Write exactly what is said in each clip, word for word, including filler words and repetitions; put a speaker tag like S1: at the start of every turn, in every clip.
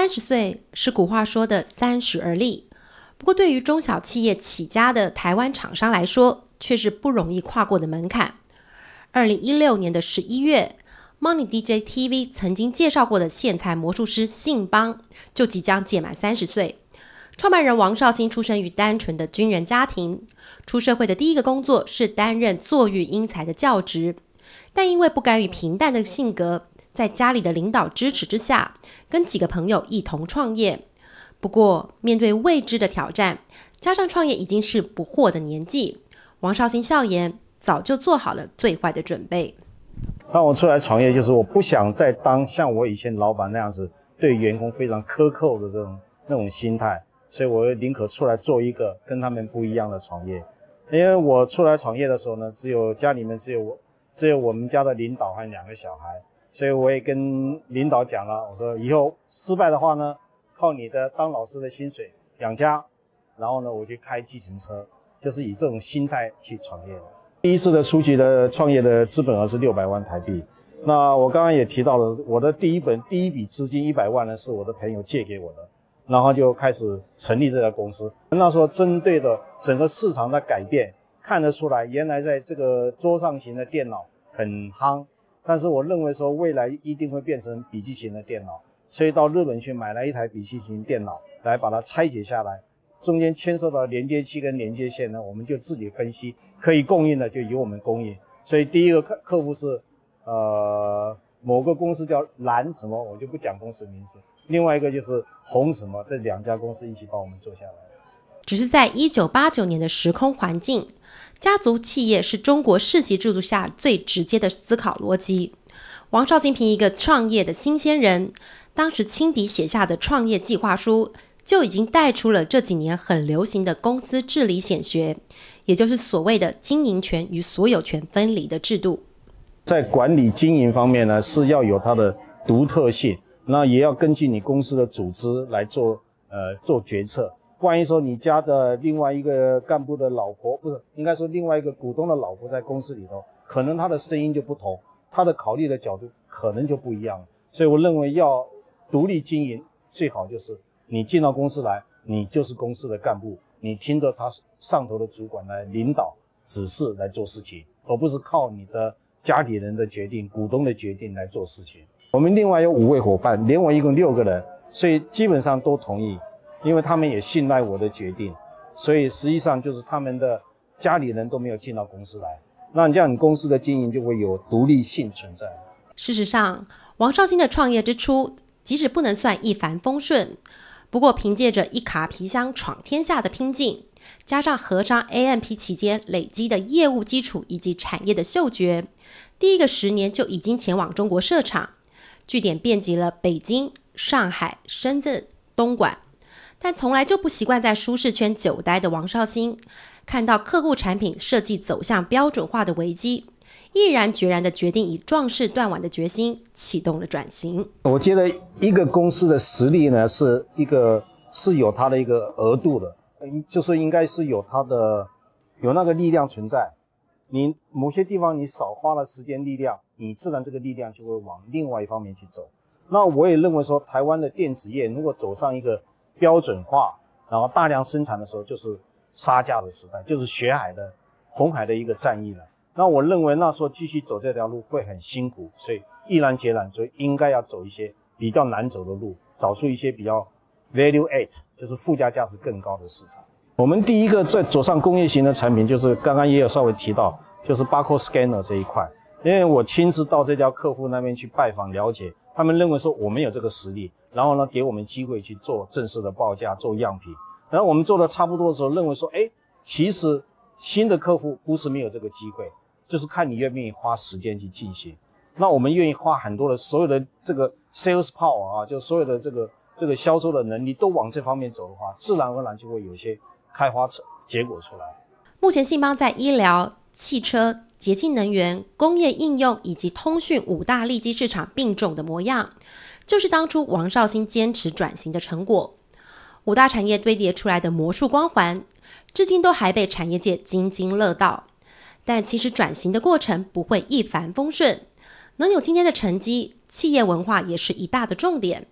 S1: 三十岁是古话说的三十而立，不过对于中小企业起家的台湾厂商来说，却是不容易跨过的门槛。二零一六年的十一月 ，Money D J T V 曾经介绍过的线材魔术师信邦就即将届满三十岁。创办人王绍兴出生于单纯的军人家庭，出社会的第一个工作是担任坐育英才的教职，但因为不甘于平淡的性格，在家里的领导支持之下，跟几个朋友一同创业。不过，面对未知的挑战，加上创业已经是不惑的年纪，王绍兴笑言，早就做好了最坏的准备。
S2: 当我出来创业，就是我不想再当像我以前老板那样子，对员工非常苛刻的这种那种心态，所以我宁可出来做一个跟他们不一样的创业。因为我出来创业的时候呢，只有家里面只有我，只有我们家的领导和两个小孩。所以我也跟领导讲了，我说以后失败的话呢，靠你的当老师的薪水养家，然后呢我去开计程车，就是以这种心态去创业的。第一次的初期的创业的资本额是六百万台币。那我刚刚也提到了，我的第一本第一笔资金一百万呢是我的朋友借给我的，然后就开始成立这家公司。那时候针对的整个市场的改变，看得出来原来在这个桌上型的电脑很夯。但是我认为说未来一定会变成笔记型的电脑，所以到日本去买了一台笔记型电脑来把它拆解下来，中间牵涉到连接器跟连接线呢，我们就自己分析，可以供应的就由我们供应。所以第一个客客户是呃某个公司叫蓝什么，我就不讲公司名字，另外一个就是红什么，这两家公司一起帮我们做下来。
S1: 只是在一九八九年的时空环境，家族企业是中国世袭制度下最直接的思考逻辑。王绍兴凭一个创业的新鲜人，当时亲笔写下的创业计划书，就已经带出了这几年很流行的公司治理显学，也就是所谓的经营权与所有权分离的制度。
S2: 在管理经营方面呢，是要有它的独特性，那也要根据你公司的组织来做呃做决策。万一说你家的另外一个干部的老婆，不是，应该说另外一个股东的老婆在公司里头，可能他的声音就不同，他的考虑的角度可能就不一样。所以我认为要独立经营，最好就是你进到公司来，你就是公司的干部，你听着他上头的主管来领导指示来做事情，而不是靠你的家里人的决定、股东的决定来做事情。我们另外有五位伙伴，连我一共六个人，所以基本上都同意。因为他们也信赖我的决定，所以实际上就是他们的家里人都没有进到公司来，那这样你公司的经营就会有独立性存在。
S1: 事实上，王绍兴的创业之初，即使不能算一帆风顺，不过凭借着一卡皮箱闯天下的拼劲，加上合商 A M P 期间累积的业务基础以及产业的嗅觉，第一个十年就已经前往中国设厂，据点遍及了北京、上海、深圳、东莞。但从来就不习惯在舒适圈久待的王绍兴，看到客户产品设计走向标准化的危机，毅然决然地决定以壮士断腕的决心启动了转型。
S2: 我觉得一个公司的实力呢，是一个是有它的一个额度的，就是应该是有它的有那个力量存在。你某些地方你少花了时间力量，你自然这个力量就会往另外一方面去走。那我也认为说，台湾的电子业如果走上一个标准化，然后大量生产的时候，就是杀价的时代，就是血海的红海的一个战役了。那我认为那时候继续走这条路会很辛苦，所以毅然决然就应该要走一些比较难走的路，找出一些比较 value add， 就是附加价值更高的市场。我们第一个在走上工业型的产品，就是刚刚也有稍微提到，就是 barcode scanner 这一块。因为我亲自到这家客户那边去拜访了解，他们认为说我们有这个实力，然后呢给我们机会去做正式的报价，做样品。然后我们做的差不多的时候，认为说，哎，其实新的客户不是没有这个机会，就是看你愿不愿意花时间去进行。那我们愿意花很多的所有的这个 sales power 啊，就所有的这个这个销售的能力都往这方面走的话，自然而然就会有一些开花结果出来。
S1: 目前信邦在医疗、汽车、洁净能源、工业应用以及通讯五大利基市场并重的模样，就是当初王绍兴坚持转型的成果。五大产业堆叠出来的魔术光环，至今都还被产业界津津乐道。但其实转型的过程不会一帆风顺，能有今天的成绩，企业文化也是一大的重点。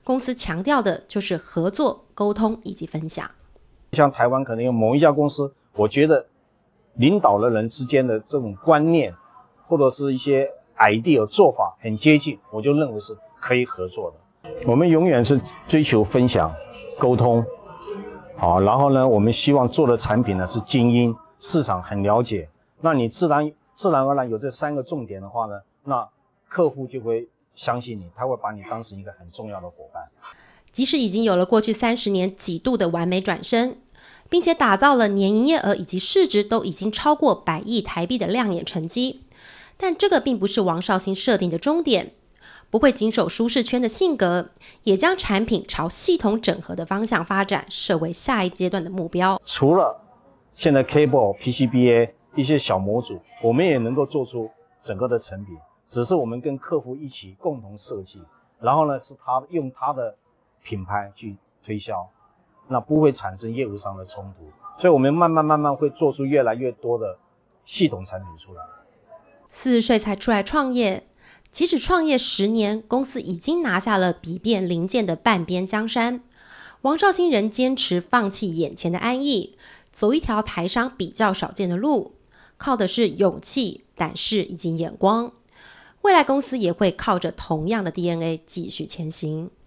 S1: 公司强调的就是合作、沟通以及分享。
S2: 像台湾可能有某一家公司，我觉得领导的人之间的这种观念，或者是一些 idea 做法很接近，我就认为是可以合作的。我们永远是追求分享、沟通，好，然后呢，我们希望做的产品呢是精英，市场很了解。那你自然自然而然有这三个重点的话呢，那客户就会相信你，他会把你当成一个很重要的伙伴。
S1: 即使已经有了过去三十年几度的完美转身，并且打造了年营业额以及市值都已经超过百亿台币的亮眼成绩，但这个并不是王绍兴设定的终点。不会谨守舒适圈的性格，也将产品朝系统整合的方向发展，设为下一阶段的目标。
S2: 除了现在 cable、P C B A 一些小模组，我们也能够做出整个的成品，只是我们跟客户一起共同设计，然后呢是他用他的品牌去推销，那不会产生业务上的冲突，所以我们慢慢慢慢会做出越来越多的系统产品出来。
S1: 四十岁才出来创业，即使创业十年，公司已经拿下了比遍零件的半边江山，王绍兴仍坚持放弃眼前的安逸，走一条台商比较少见的路，靠的是勇气、胆识以及眼光。未来公司也会靠着同样的 D N A 继续前行。